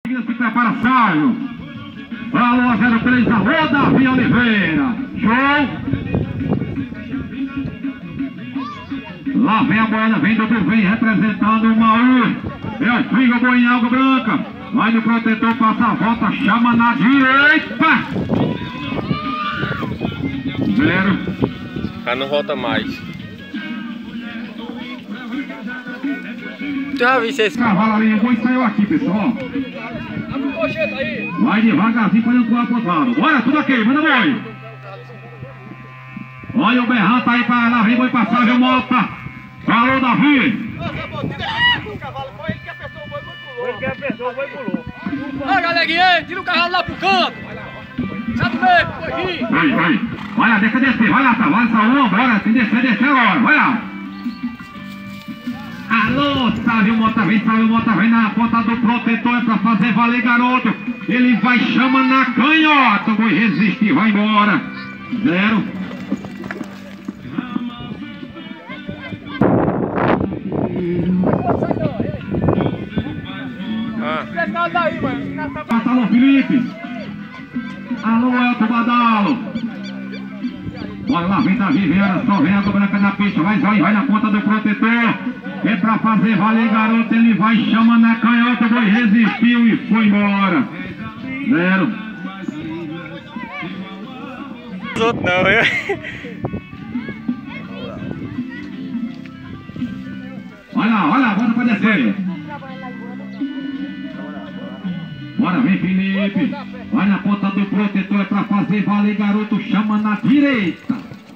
Se prepara, Sérgio. Alô, 03, alô, Davi Oliveira. Show. Lá vem a boiada, vem doutor, vem representando o Maú. É a Friga Boa Água Branca. Vai no protetor, passa a volta, chama na direita. 0. Já não volta mais. Tu já viu esse Cavalarinho, o boi saiu aqui, pessoal. Vai devagarzinho para não pro outro lado. Bora, tudo aqui, manda boi. Olha o berrão, tá aí para lá, vem boi passar, viu, Mota. Falou, Davi. Ó, galerinha, tira o cavalo lá pro canto. Sai do meio, foi. Vai. Vai lá, deixa descer, vai lá, tá. Vai salão, bora, tem que descer agora, vai lá. Alô, Sávio Mota, vem na ponta do protetor, é pra fazer valer, garoto. Ele vai, chama na canhota, o boi resiste e vai embora. 0. Alô, Felipe. Alô, Elton Badalo. Bora lá, vem Davi, vem, olha só, vem a branca na pista, vai na ponta do protetor. É pra fazer valer, garoto, ele vai, chama na canhota, o boi resistiu e foi embora. 0. Os outros não, eu. Olha lá, bota pra descer. Bora, vem Felipe. Vai na ponta do protetor, é pra fazer valer, garoto, chama na direita.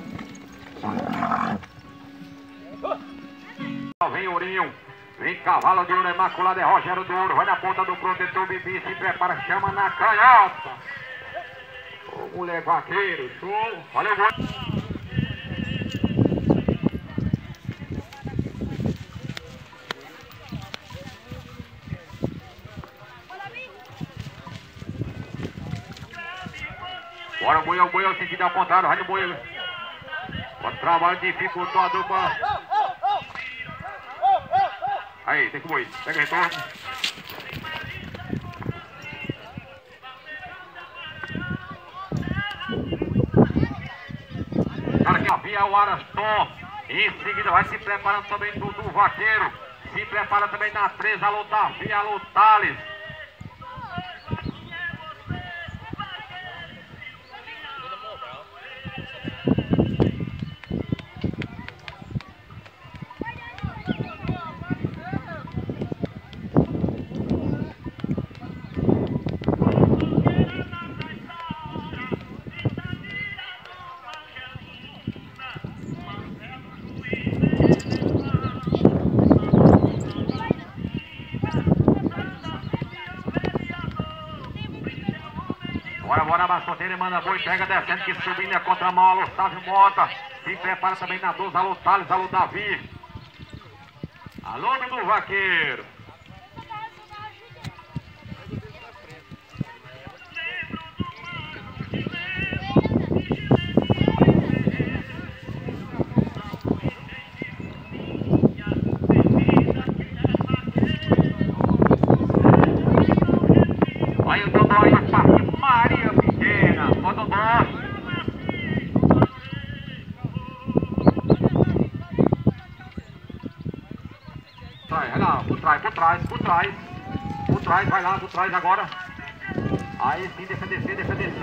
Vem Ourinho, vem cavalo de ouro imaculado, é Rogério do Ouro, vai na ponta do protetor, Bibi, se prepara, chama na canhota. Ô mulher vaqueiro, show, valeu, boi. Bora, o boi é o sentido apontado, vai no boi. O trabalho dificultador pra... Aí, tem que boi, pega retorno. Cara, aqui ó, via o Araston. Em seguida vai se preparando também do vaqueiro. Se prepara também na 3, alô Davi, alô Thales. Bora, Mascoteiro, manda boi, pega descendo, que subindo é contramão, alô Sávio Mota. Se prepara também na 12, alô Thales, alô Davi. Alô, Dudu Vaqueiro. Aí o Dodó aí, Maria Pequena, o Dodó. Vai lá, por trás, vai lá, por trás agora. Aí sim, deixa descer.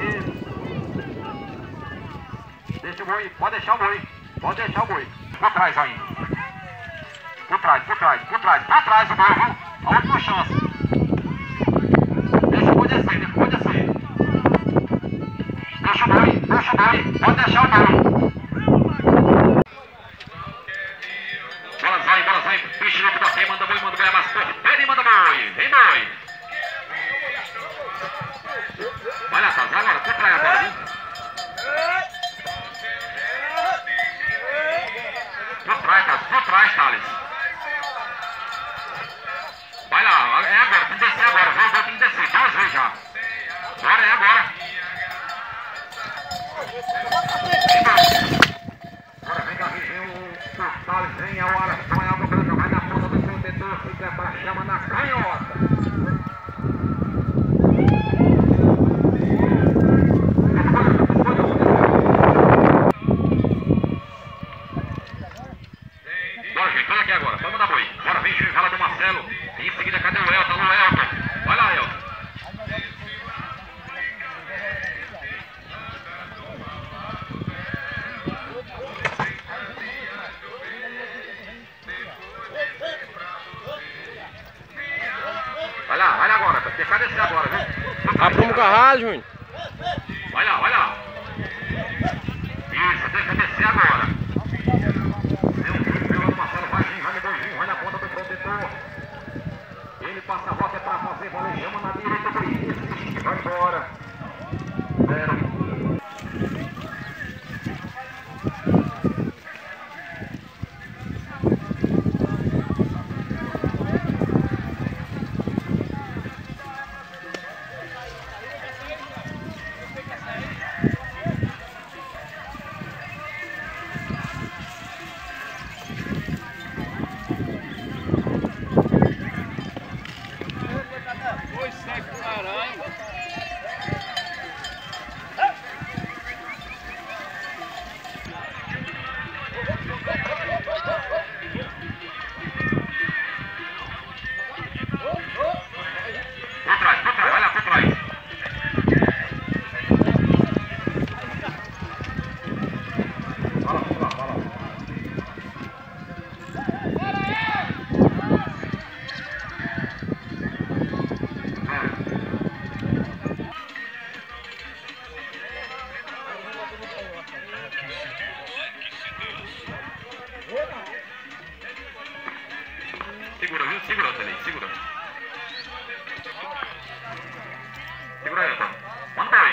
Deixa o boi, pode deixar o boi. Por trás ainda. Por trás o boi, viu? A última chance. Deixa o boi descer. Deixa o boi, pode deixar o boi. Bola sai, bicho louco da frente, manda boi, mas corre, manda boi, vem boi. Vai lá, Thales, agora, por trás agora, viu? Por trás, Thales. Vai lá, é agora, tem que descer agora, tem que descer, 2 vezes já. Bora, é agora. Tem que descer agora, viu? Apruma o carralho, Júnior. Vai lá, vai lá. Isso, deixa descer agora. Meu Marcelo vai vir, vai no beijinho, vai na ponta do protetor. Ele passa a volta para fazer, vale, chama na direita do Isso, vai embora. 0. Segura, viu? Segura, Tele, segura. Segura aí, Antônio. Manda aí.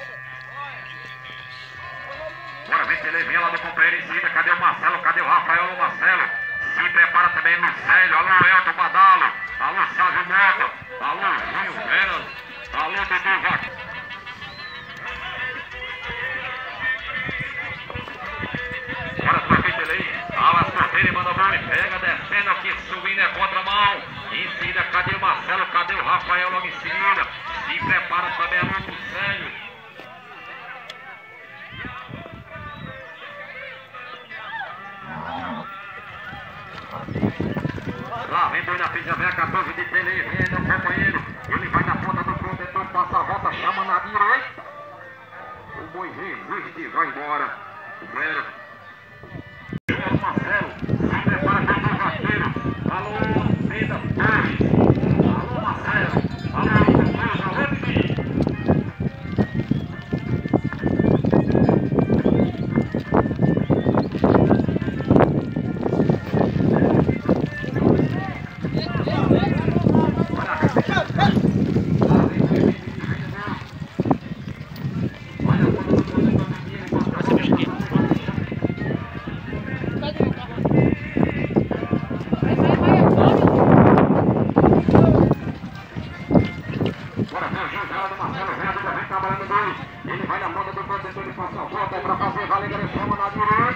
Bora ver se ele vem lá do companheiro em cima. Cadê o Marcelo? Cadê o Rafael? Alô, Marcelo. Se prepara também Lucélio. Alô, Elton Badalo. Alô, Sávio Mota. Alô, Júnior Veras. Alô, Dudu Vaca. Bora, sorteio ele aí. Ala, sorteio, manda bola. Pega, descendo aqui, subindo é contramão. Em seguida, cadê o Marcelo? Cadê o Rafael logo em seguida? Se prepara também a Lucélio. Lá vem dois na frente, vem a 14 de Tele, vem meu companheiro. Ele vai na ponta do protetor, passa a volta, chama na direita. O boi resiste, vai embora. O Breno. Marcelo, se prepara para o rasteiro. Alô, Vida Torres. Alô, Marcelo. Alô, Torres, alô, Didi. Ele vai na ponta do protetor, ele passa a volta para fazer, vale, chama na direita.